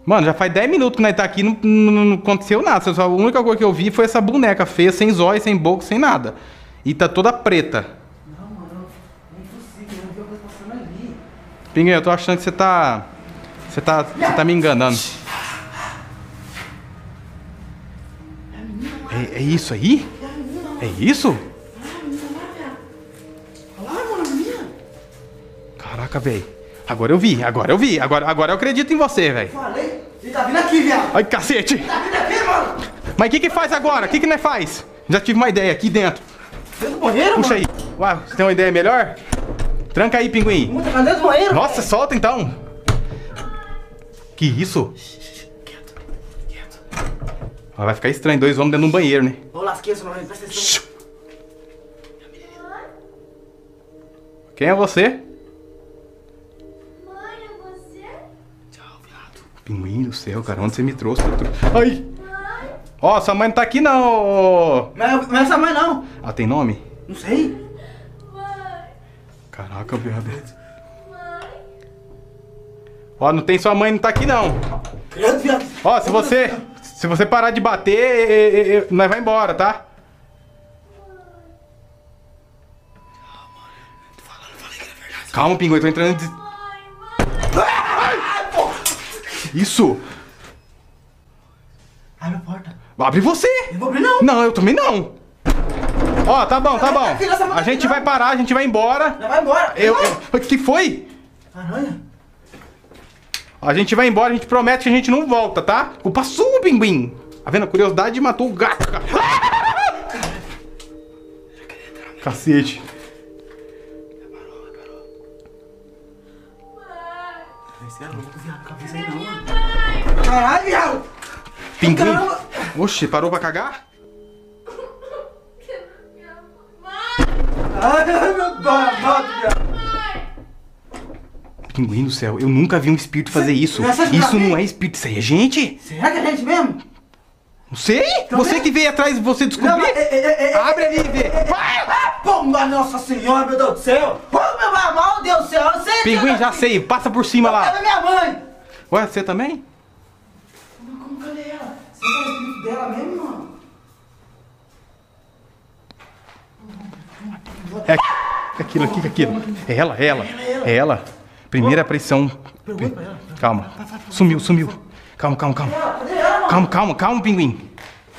Mano, já faz 10 minutos que nós tá aqui, não aconteceu nada. Só a única coisa que eu vi foi essa boneca feia, sem zóio, sem boca, sem nada. E tá toda preta. Não, mano, não é impossível, eu não vi alguma coisa passando ali. Pinguim, eu tô achando que você tá me enganando. É isso aí? É isso? Olha lá, mano, a menina. Caraca, velho. Agora eu vi. Agora eu acredito em você, velho. Falei, ele tá vindo aqui, viado. Ai, cacete. Ele tá vindo aqui, mano. Mas o que faz agora? O que nós faz? Já tive uma ideia aqui dentro. Dentro do banheiro, Puxa mano? aí. Ué, você tem uma ideia melhor? Tranca aí, pinguim. Muita cara dentro do banheiro. Nossa, velho. solta então. Que isso? Quieto. Ah, vai ficar estranho, 2 homens dentro de um banheiro, né? Ô, lasqueira, não presta atenção. Quem é você? Mãe, é você? Tchau, viado. Pinguim do céu, cara, onde você me trouxe? Ai! Mãe? Ó, sua mãe não tá aqui não. Ô. Não é essa mãe, não. Ela tem nome? Não sei. Mãe? Caraca, viado. Mãe? Ó, não tem sua mãe, não tá aqui não. Credo, viado. Ó, se você parar de bater, nós vai embora, tá? Calma, pinguim, eu tô entrando em... Isso! Abre a porta. Abre você! Eu não vou abrir, não. Não, eu também não. Ó, tá bom, tá bom. A gente vai parar, a gente vai embora. Já vai embora. O que foi? Aranha. A gente vai embora, a gente promete que a gente não volta, tá? Culpa sua, pinguim. Tá vendo? A curiosidade matou o gato, cara. Cacete. Você é louco, viado. Cabeça aí não, mano. Caralho, viado. Pinguim. Caramba. Oxe, parou pra cagar? Mãe? Ai, meu Deus, viado. Pinguim do céu, eu nunca vi um espírito fazer isso. Isso não é espírito, isso aí é gente? Será que é gente mesmo? Não sei. Você que veio atrás, você descobriu. Abre ali e vê. Pô, nossa senhora, meu Deus do céu. Pô, meu Deus do céu. Eu sei. Pinguim, já sei. Passa por cima lá. Cadê minha mãe? Ué, você também? Como, cadê ela? Você é o espírito dela mesmo, mano? É aquilo aqui, é aquilo. É ela. Primeira aparição. Pergunta pra ela. Calma. Sumiu. Calma. Cadê ela, mano? Calma, pinguim.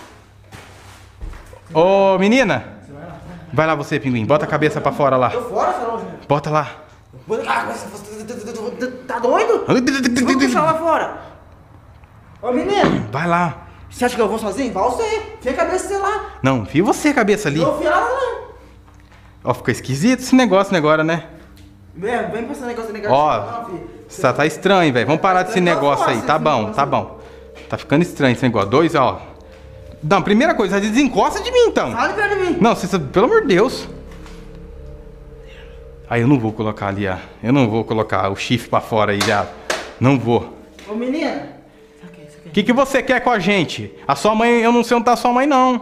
Ô, menina. Vai lá você, pinguim. Bota a cabeça pra fora lá. Tô fora, Sarão, gente. Bota lá. Tá doido? Vamos deixar lá fora. Ô, menino. Vai lá. Você acha que eu vou sozinho? Vai você. Fia a cabeça você lá. Não, fia você a cabeça ali. Eu vou fiar lá, não. Ó, ficou esquisito esse negócio agora, né? Vem pra esse negócio negativo. Ó, não, filho. tá estranho, velho. Vamos parar desse negócio aí. Tá bom. Tá ficando estranho esse negócio. 2, ó. Não, primeira coisa, desencosta de mim, então. Fala perto de mim. Não, pelo amor de Deus. Aí eu não vou colocar ali, ó. Eu não vou colocar o chifre pra fora aí, já. Não vou. Ô, menina. O que você quer com a gente? A sua mãe, eu não sei onde tá a sua mãe, não.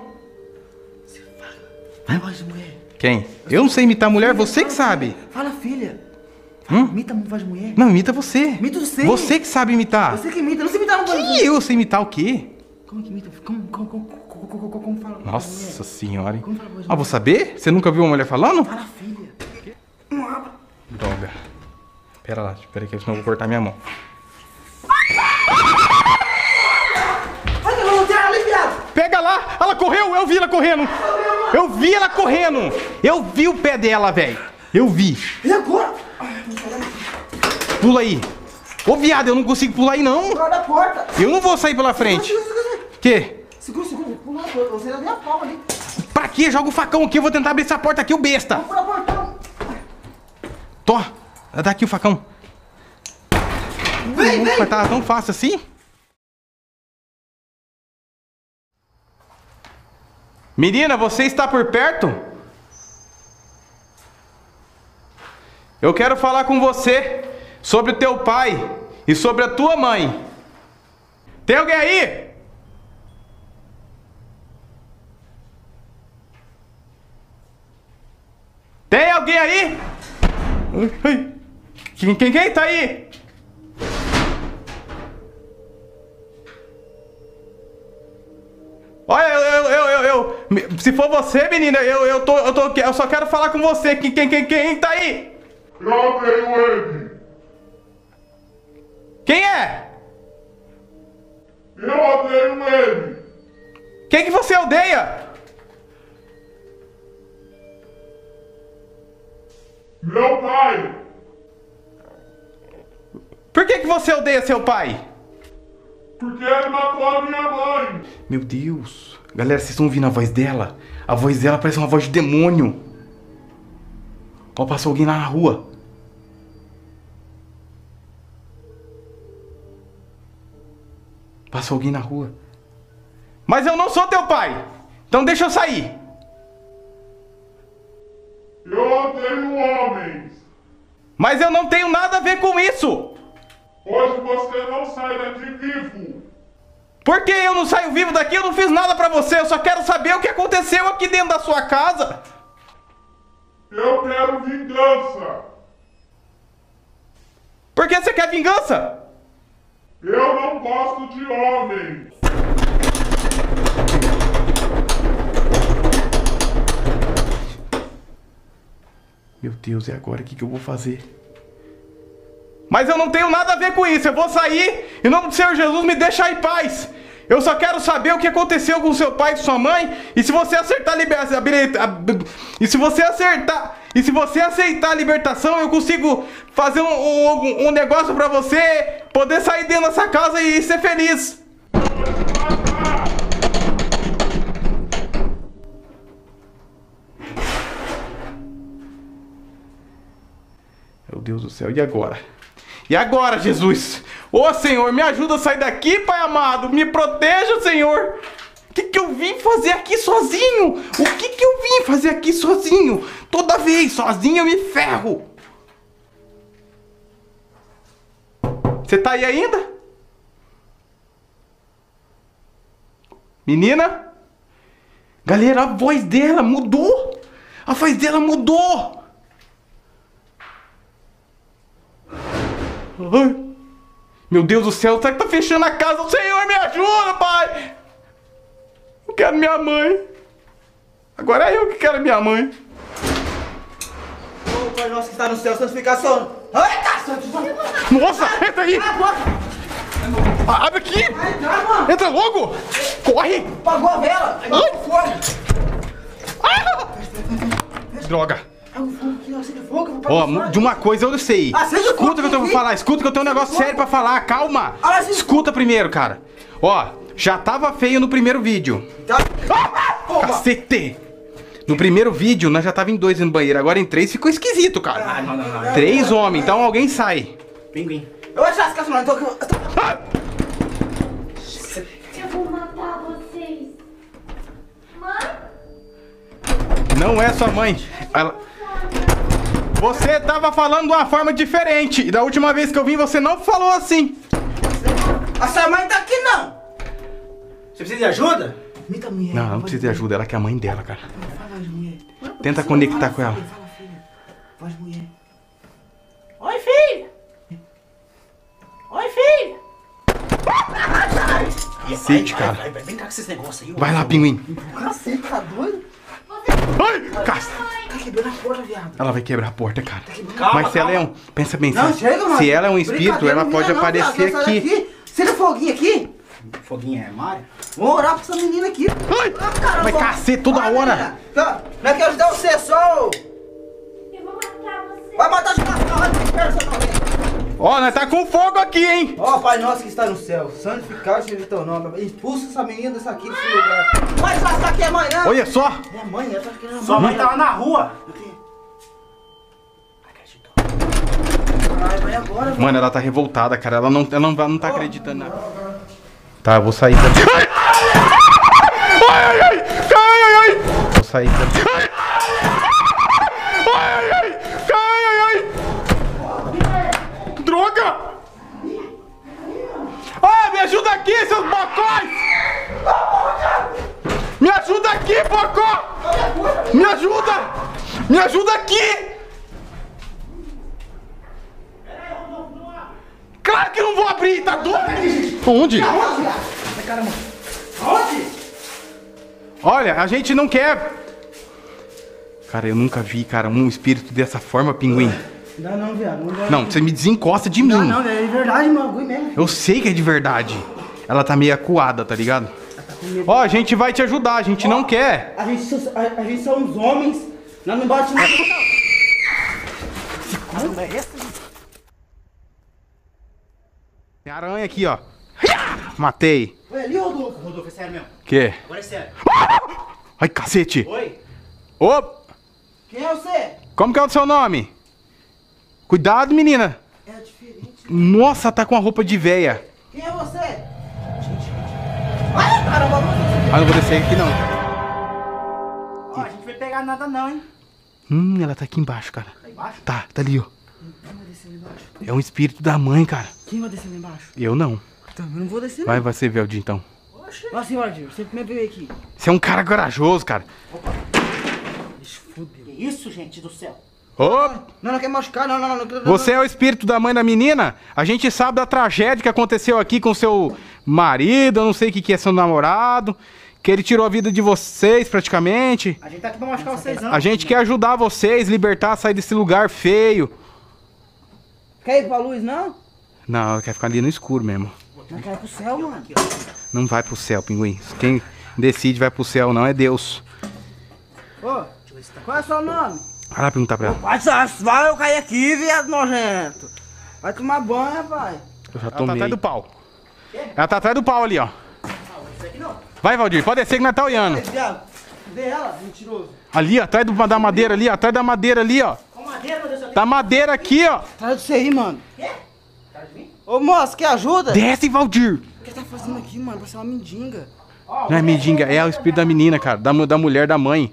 Vai, voz de mulher. Quem? Eu não sei imitar mulher, você que sabe. Fala, filha. Hum? Imita a voz de mulher. Não, imita você. Imita você. Você que sabe imitar. Você que imita. Não sei imitar uma voz de mulher. Que eu sei imitar o quê? Como que imita? Como fala? Nossa senhora, hein? Como fala a voz de Ah, vou saber? Você nunca viu uma mulher falando? Fala, filha. Não abra. Droga. Pera aí, que senão eu vou cortar minha mão. Olha, eu vou ter ali, viado. Pega lá! Ela correu! Eu vi ela correndo! Eu vi ela correndo! Eu vi o pé dela, velho! Eu vi! E agora? Pula aí! Ô, viado, eu não consigo pular aí, não! Fora da porta. Eu não vou sair pela frente! Que? Segura. Pula. Você já deu a palma ali. Pra quê? Joga o facão aqui, eu vou tentar abrir essa porta aqui, o besta! Pula o portão. Tô! Dá aqui o facão! Vem. Mas tá tão fácil assim? Menina, você está por perto? Eu quero falar com você sobre o teu pai e sobre a tua mãe. Tem alguém aí? Tem alguém aí? Ai. Quem tá aí? Se for você, menina, eu só quero falar com você. Quem tá aí? Eu odeio ele. Quem é? Eu odeio ele. Quem que você odeia? Meu pai. Por que você odeia seu pai? Porque ele matou a minha mãe. Meu Deus. Galera, vocês estão ouvindo a voz dela? A voz dela parece uma voz de demônio. Ó, passou alguém lá na rua. Passou alguém na rua. Mas eu não sou teu pai. Então deixa eu sair. Eu odeio homens. Mas eu não tenho nada a ver com isso. Hoje você não sai daqui vivo. Por que eu não saio vivo daqui? Eu não fiz nada pra você. Eu só quero saber o que aconteceu aqui dentro da sua casa. Eu quero vingança. Por que você quer vingança? Eu não gosto de homens. Meu Deus, e agora o que eu vou fazer? Mas eu não tenho nada a ver com isso. Eu vou sair. Em nome do Senhor Jesus, me deixa em paz. Eu só quero saber o que aconteceu com seu pai e sua mãe. E se você acertar e se você aceitar a libertação, eu consigo fazer um negócio pra você poder sair dentro dessa casa e ser feliz. Meu Deus do céu, e agora? E agora, Jesus? Ô Senhor, me ajuda a sair daqui, Pai amado. Me proteja, Senhor. O que eu vim fazer aqui sozinho? O que eu vim fazer aqui sozinho? Toda vez, sozinho eu me ferro. Você tá aí ainda? Menina? Galera, a voz dela mudou. A voz dela mudou. Ai, meu Deus do céu, será que tá fechando a casa? O Senhor, me ajuda, Pai! Eu quero minha mãe. Agora é eu que quero minha mãe. Ô, Pai nosso que está no céu, santificação. Eita, santificação. Nossa, entra aí! Abre aqui! Entra logo! Corre! Apagou a vela! Apagou o fogo! Droga! Apagou o fogo aqui, acende o fogo, Ó, de uma coisa eu sei. Acende o fogo, Escuta o que eu tenho pra falar, escuta que eu tenho um negócio sério pra falar, calma! Escuta primeiro, cara. Ó, já tava feio no primeiro vídeo. Cacete! No primeiro vídeo, nós já tava em 2 no banheiro, agora em 3 ficou esquisito, cara. Não. 3 homens, então alguém sai. Pinguim. Eu vou achar as caças, então. Eu vou matar vocês. Mãe? Não é sua mãe. Você tava falando de uma forma diferente. E da última vez que eu vim, você não falou assim. A sua mãe tá aqui, não. Você precisa de ajuda? Mita mulher. Não precisa de ajuda, ela que é a mãe dela, cara. Fala de mulher. Tenta conectar com ela. Fala, filha. Voz de mulher. Oi, filho! Oi, filho! Cacete, cara. Vem cá com esses negócios aí. Vai lá, pinguim. Cacete, tá doido? Ai, cacete. Tá quebrando a porta, viado. Ela vai quebrar a porta, cara. Calma, Mas se ela é um... Pensa bem, Não, chega, mano. se ela é um espírito, Brincadeira, ela não pode vira não, aparecer viado. Sai aqui. daqui. Senta foguinho aqui. Foguinho é armário? Vamos orar pra essa menina aqui. Ai, Caramba. mas cacete, toda Vai, hora. menina. Tá, não é que ajudar você, só. Eu vou matar você. Vai matar de casal, vai pro seu nome. Ó, nós tá com fogo aqui, hein? Ó, Pai nosso que está no céu, santificado seja teu nome. Expulsa essa menina dessa aqui desse lugar. Mas essa aqui é mãe, né? Olha só. É mãe, ela tá querendo Sua mãe tava na rua. Caralho, vai agora, velho. Mano, ela tá revoltada, cara. Ela não tá acreditando nada. Tá, eu vou sair daqui. Ai! Vou sair daqui. Ai! Droga! Ah, me ajuda aqui, seus bocóis! Me ajuda aqui, bocó! Me ajuda! Me ajuda aqui! Claro que eu não vou abrir, tá doido? Onde? Caramba. Onde? Olha, a gente não quer... Cara, eu nunca vi, cara, um espírito dessa forma, Pinguim. Não, viado. Não, você me desencosta de mim. Não, é de verdade, bagulho mesmo. Eu sei que é de verdade. Ela tá meio acuada, tá ligado? medo. Ó, a gente vai te ajudar, a gente não quer. A gente são os homens. Nós não bate nada. Caramba, é esse? Tem aranha aqui, ó. Matei. Foi ali, Rodolfo. Rodolfo, é sério mesmo. Que? Agora é sério. Ai, cacete. Oi? Ô, Quem é você? como que é o seu nome? Cuidado, menina. É diferente. Nossa, tá com a roupa de véia. Quem é você? Ai, caramba. Ah, não vou descer aqui, não. Ó, a gente vai pegar nada não, hein? Ela tá aqui embaixo, cara. Tá embaixo? Tá ali, ó. Quem vai descer lá embaixo? É um espírito da mãe, cara. Quem vai descer lá embaixo? Eu não. Então, eu não vou descer, não. Vai você, Veldi, então. Nossa, senhora, você primeiro veio aqui. Você é um cara corajoso, cara. Que isso, gente do céu? Ô, Não quer machucar, não. você é o espírito da mãe da menina? A gente sabe da tragédia que aconteceu aqui com seu marido, eu não sei o que é seu namorado, que ele tirou a vida de vocês praticamente. A gente tá aqui pra machucar vocês, não. A gente quer ajudar vocês, libertar, sair desse lugar feio. Quer ir pra luz, não? Não, ela quer ficar ali no escuro mesmo. Não quer ir pro céu, mano. Não vai pro céu, Pinguim. Quem decide vai pro céu não é Deus. Ô, qual é o seu nome? Vai lá perguntar pra ela. Vai, eu caí aqui, viado nojento. Vai tomar banho, pai. Eu já tomei. Ela tá atrás do pau. Ela tá atrás do pau ali, ó. Vai, Valdir, pode descer que nós tá olhando. Viado, cadê ela, mentiroso? Ali, ó, atrás da madeira ali, ó. Atrás da madeira ali, ó. Com madeira, meu Deus do céu. Da madeira aqui, ó. Atrás de você aí, mano. Quê? Atrás de mim? Ô, moço, quer ajuda? Desce, Valdir. O que tá fazendo aqui, mano? Você é uma mendiga. Não é mendiga, é o espírito da menina, cara. Da mulher, da mãe.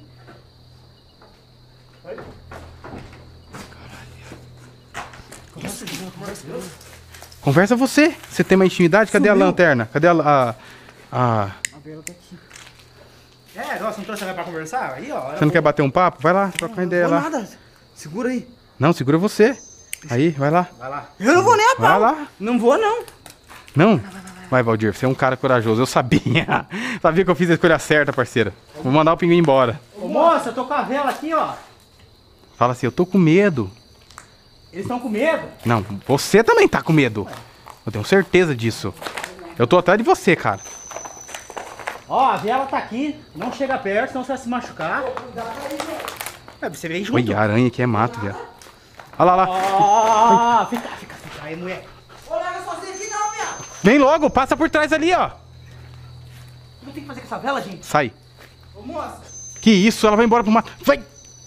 Conversa você. Você tem uma intimidade? Cadê a lanterna? Cadê a... A vela tá aqui. É, nossa, não trouxe ela pra conversar? Aí, ó. Você não quer bater um papo? Vai lá, troca uma ideia Não vou lá. nada. Segura aí. Não, segura você. Aí, vai lá. Vai lá. Eu não vou nem a pau. Vai lá. Não vou, não. Não? Vai, Valdir, você é um cara corajoso. Eu sabia. Sabia que eu fiz a escolha certa, parceira. Vou mandar o Pinguim embora. Ô, moça, eu tô com a vela aqui, ó. Fala assim, eu tô com medo. Eles estão com medo. Não, você também tá com medo. Eu tenho certeza disso. Eu tô atrás de você, cara. Ó, a vela tá aqui. Não chega perto, senão você vai se machucar. É, você vem junto. Oi, a aranha aqui é mato, velho. Olha lá, Ó, fica. Aí, mulher. Ô, larga sozinho aqui não, viado. Vem logo, passa por trás ali, ó. O que eu tenho que fazer com essa vela, gente? Sai. Ô, moça. Que isso, ela vai embora pro mato. Vai.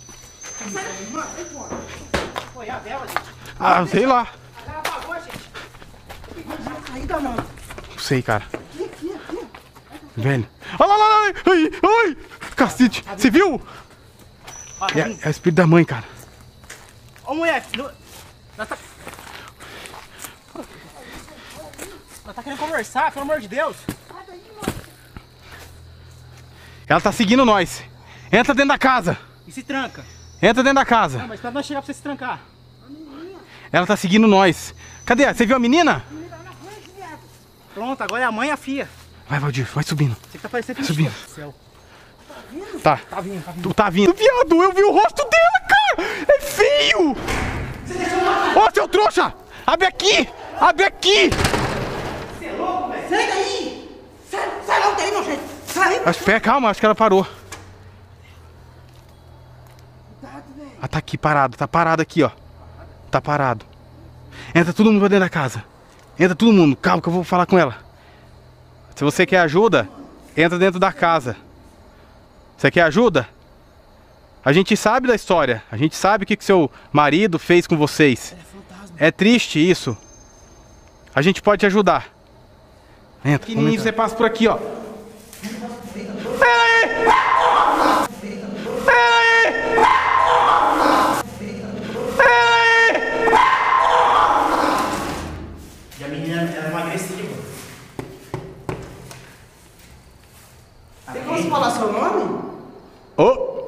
Foi a vela, gente. Ah, sei lá. Ela apagou, gente. Saída, mano. Não sei, cara. Velho. Olha lá, ai, ai. Cacete. Você viu? Ó, É o espírito da mãe, cara. Ô, mulher. Ela tá querendo conversar, pelo amor de Deus. Ela tá seguindo nós. Entra dentro da casa. E se tranca. Entra dentro da casa. Não, mas espera nós chegar pra você se trancar. Ela tá seguindo nós. Cadê? Você viu a menina? Pronto, agora é a mãe e a filha. Vai, Valdir, vai subindo. Você que tá parecendo Subindo. do céu. Tá. Tá vindo. Tu tá vindo. Viado, eu vi o rosto dela, cara. É feio. Ô, seu trouxa. Abre aqui. Abre aqui. Sai daí. Sai logo daí, nojento. Sai. Calma, acho que ela parou. Ah, tá aqui parado. Tá parado aqui, ó. Tá parado. Entra todo mundo pra dentro da casa. Entra todo mundo. Calma que eu vou falar com ela. Se você quer ajuda, entra dentro da casa. Você quer ajuda? A gente sabe da história. A gente sabe o que seu marido fez com vocês. É triste isso. A gente pode te ajudar. Entra. Pequenininho, você passa por aqui, ó. E a menina era uma agressiva. Tem como você falar seu nome? Ô!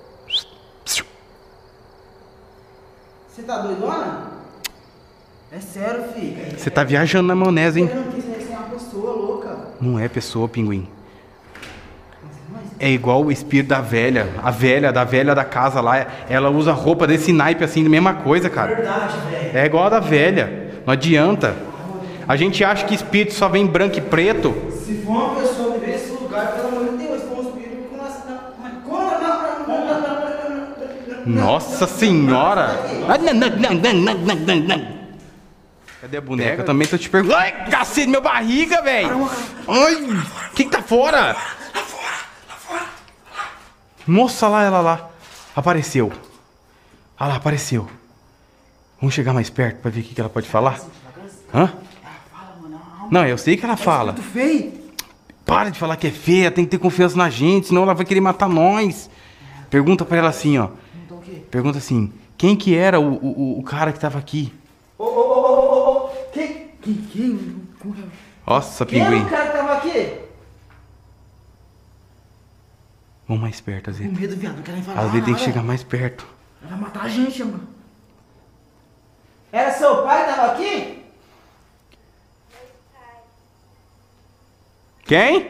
Você tá doidona? É sério, filho. Você tá viajando na maionese, hein? Eu não quis ser uma pessoa louca. Não é pessoa, Pinguim. Mas É igual o espírito da velha. A velha da casa lá. Ela usa roupa desse naipe assim, da mesma coisa, cara. Verdade, velho. É igual a da velha. Não adianta. A gente acha que espírito só vem branco e preto. Se for uma pessoa viver nesse lugar, pelo amor de Deus, for um espírito com Nossa senhora! Cadê a boneca? Eu também tô te perguntando. Ai, cacete, meu barriga, velho! Ai, quem tá fora? Lá fora. Nossa, lá, ela lá. Apareceu. Ah lá, apareceu. Vamos chegar mais perto pra ver o que ela pode falar? Hã? Não, eu sei que ela fala. muito feio. Para de falar que é feia, tem que ter confiança na gente, senão ela vai querer matar nós. Pergunta pra ela assim, ó. Pergunta assim, quem que era o cara que tava aqui? Quem? Nossa, Quem era pinguim. o cara que tava aqui? Vamos mais perto, às Com vezes. medo, viado, não quero nem falar. Às vezes tem que chegar mais perto. Vai matar a gente, mano. Era seu pai que tava aqui? Quem?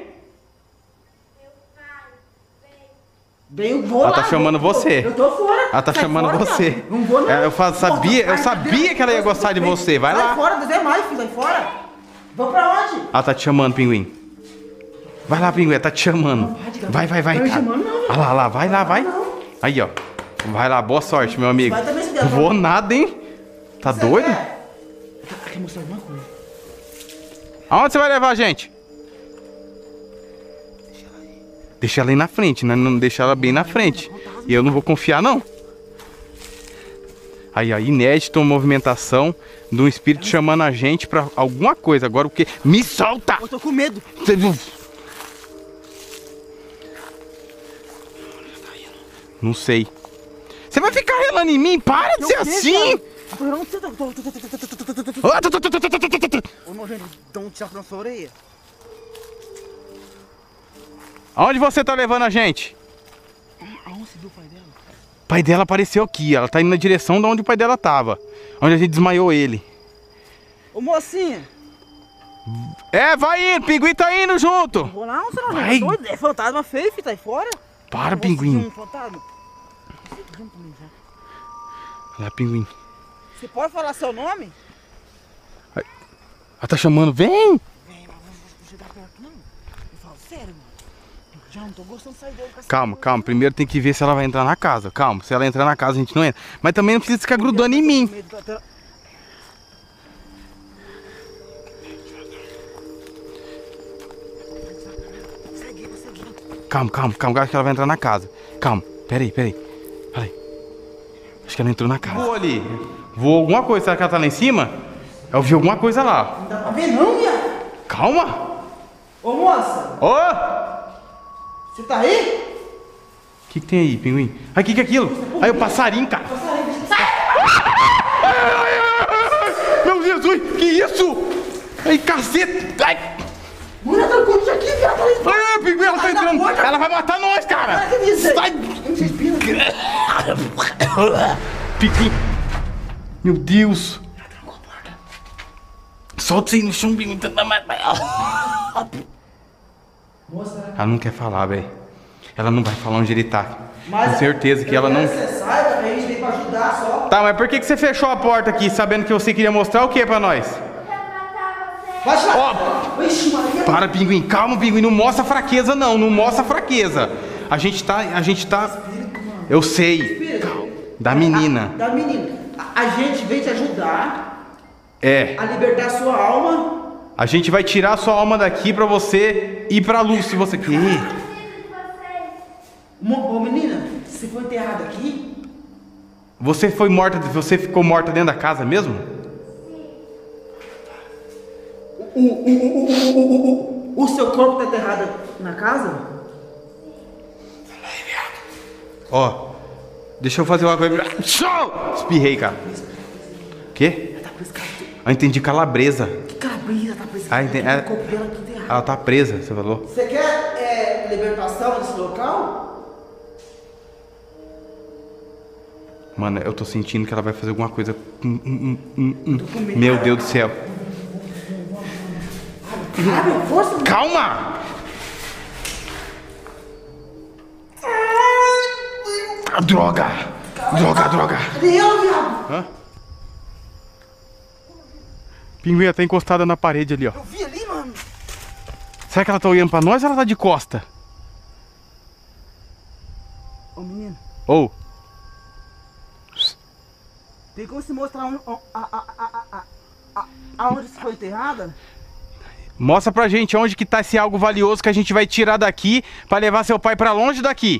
Bem, eu vou Ela lá. tá chamando você. Eu tô fora. Ela tá Sai chamando fora, você. viado. Não vou não. Eu sabia que ela ia gostar de você. Vai lá. Sai fora, não é mais, filho. Sai fora. Vou pra onde? Ela tá te chamando, pinguim. Vai lá, pinguim, ela tá te chamando. Vai, Não me cara. chamando, não. Olha lá, vai lá, vai. Aí, ó. Vai lá, boa sorte, meu amigo. Vai também, se der, Não vou nada, hein? Tá doido? Quer mostrar alguma coisa? Aonde você vai levar a gente? Deixa ela aí na frente, né? Não deixa ela bem na frente. E eu não vou confiar, não. Aí, ó, inédito, movimentação de um espírito chamando a gente pra alguma coisa. Agora o quê? Me solta! Eu tô com medo. Não sei. Você vai ficar relando em mim? Para de ser assim! Ô, nojento, dá um tchau na sua orelha. Aonde você tá levando a gente? Aonde você viu o pai dela? O pai dela apareceu aqui. Ela tá indo na direção de onde o pai dela tava. Onde a gente desmaiou ele. Ô, mocinha. É, vai indo. Pinguim tá indo junto. Vou lá, você não Vai. é doido? É fantasma feio, filho, tá aí fora. Para, Você pinguim. viu um fantasma? Olha lá, pinguim. Você pode falar seu nome? Ela tá chamando. Vem! Vem, mas vou chegar perto, não. Eu falo sério, mano. Já não tô gostando de sair dele com essa Calma, coisa. calma. Primeiro tem que ver se ela vai entrar na casa. Calma. Se ela entrar na casa, a gente não entra. Mas também não precisa ficar grudando em mim. Calma. Acho que ela vai entrar na casa. Calma. Peraí. Acho que ela entrou na casa. Voou ali. Voou alguma coisa. Será que ela tá lá em cima? Eu vi alguma coisa lá. Não dá pra ver não, viado. Calma. Ô, moça. Ô! Você tá aí? O que tem aí, pinguim? Ai, o que é aquilo? Aí, o passarinho, cara. Ai, meu Jesus, que isso? Ai, cacete. Ai, Mano, eu tô com isso aqui, viado. ai, pinguim, ela tá entrando. Ela vai matar nós, cara. Sai. Pinguim. Meu Deus. Solta isso aí no chão, pinguim. Ela não quer falar, velho. Ela não vai falar onde ele tá. Com certeza que ela não... Você saiba que a gente veio pra ajudar só. Tá, mas por que você fechou a porta aqui, sabendo que você queria mostrar o que pra nós? Vai tirar. Ó, Ixi, Maria. para, pinguim. Calma, pinguim. Não mostra fraqueza, não. Não mostra fraqueza. A gente tá... Eu sei. Calma. Da menina. Da menina. A gente veio te ajudar É. a libertar a sua alma. A gente vai tirar a sua alma daqui pra você ir pra luz, se você quer. Ô, menina, você foi enterrada aqui? Você foi morta... Você ficou morta dentro da casa mesmo? O seu corpo tá enterrado na casa? Ó. Deixa eu fazer uma coisa... Espirrei, cara. Quê? Eu entendi calabresa. Que calabresa tá presa? Ah, entendi. O corpo dela aqui enterrado. Ela tá presa, você falou? Você quer libertação desse local? Mano, eu tô sentindo que ela vai fazer alguma coisa. Meu Deus do céu. Abre, força. Calma! Droga! Droga! Cadê ela, viado? Hã? Pinguim, ela tá encostada na parede ali, ó. Eu vi ali, mano. Será que ela tá olhando pra nós ou ela tá de costa? Ô, menino. Ou. Tem como se mostrar aonde você foi enterrada? Mostra pra gente onde que tá esse algo valioso que a gente vai tirar daqui pra levar seu pai pra longe daqui.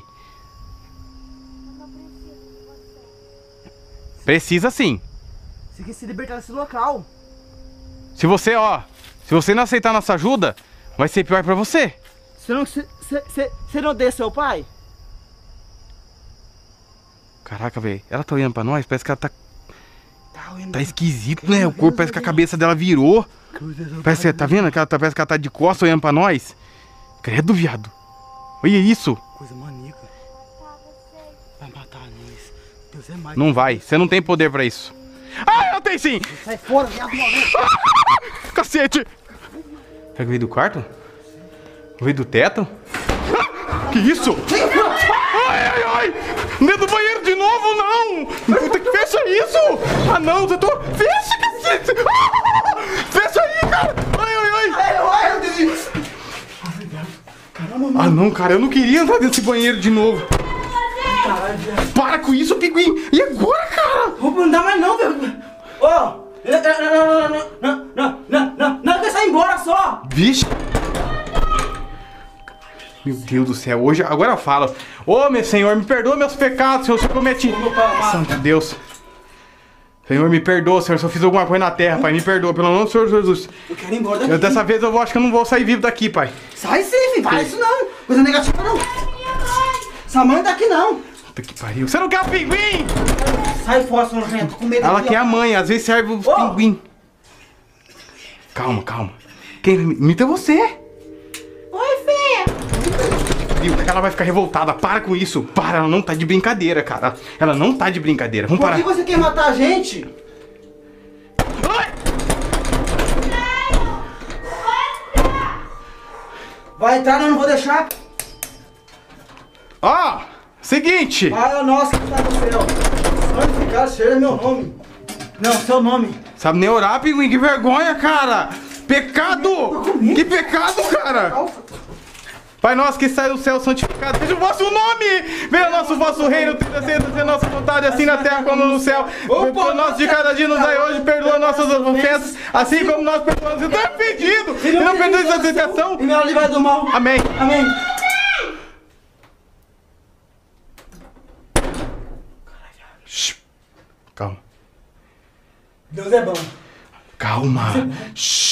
Precisa sim. Você quer se libertar desse local. Se você não aceitar nossa ajuda, vai ser pior pra você. Você não odeia seu pai? Caraca, velho. Ela tá olhando pra nós, parece que ela tá olhando. Tá esquisito, né? O corpo parece que a cabeça dela virou. Parece, tá vendo? Parece que ela tá de costas olhando pra nós. Credo, viado. Olha isso. Coisa maníaca. Vai matar nós. Deus é mais. Não vai. Você não tem poder pra isso. Ah, ela tem sim! Sai fora, viado. Cacete! Será que veio do quarto? Veio do teto? Ah, que isso? Ai! Dentro do banheiro de novo, não! Puta que fecha isso! Ah, não, você tô... Fecha, cacete! Ah, fecha aí, cara! Ai! Caramba, Ah, não, cara, eu não queria entrar desse banheiro de novo. Para com isso, Pinguim! E agora, cara? não dá mais não, velho. Ô! Não, quer sair embora só! Vixe! Meu Deus do céu, hoje, agora eu falo. Ô, meu Senhor, me perdoa meus pecados, Senhor, se eu cometi. Santo Deus. Senhor, me perdoa, Senhor, se eu fiz alguma coisa na terra, Pai, me perdoa, pelo nome do Senhor Jesus. Eu quero ir embora daqui. Dessa vez eu acho que eu não vou sair vivo daqui, Pai. Sai sim, filho, fala isso não. Coisa negativa não. Essa mãe daqui não. Puta que pariu. Você não quer o Pinguim? Sai fora, seu nojento, tô com medo. Ela aqui, quer ó. a mãe, às vezes serve o Pinguim. Calma. Quem imita você? Oi, Fê! Viu? Ela vai ficar revoltada. Para com isso. Para, ela não tá de brincadeira, cara. Ela não tá de brincadeira. Vamos Por parar. que você quer matar a gente? Ai! Vai entrar, não vou deixar. Ó, seguinte. Pai nosso que está no céu. Santificado seja meu nome. Não, seu nome. Sabe nem orar, Pinguim? Que vergonha, cara. Pecado. Que pecado, cara. Pai nosso que sai do céu, santificado seja o vosso nome! Venha o nosso vosso reino, seja a nossa vontade, assim na terra como no céu. O pão nosso de cada dia nos dai hoje, perdoa nossas ofensas, assim como nós perdoamos. Você está pedido! E não perdoe essa tentação. E me livrai do mal. Amém. Amém. Shhh. Calma. Deus é bom. Calma. Shhh.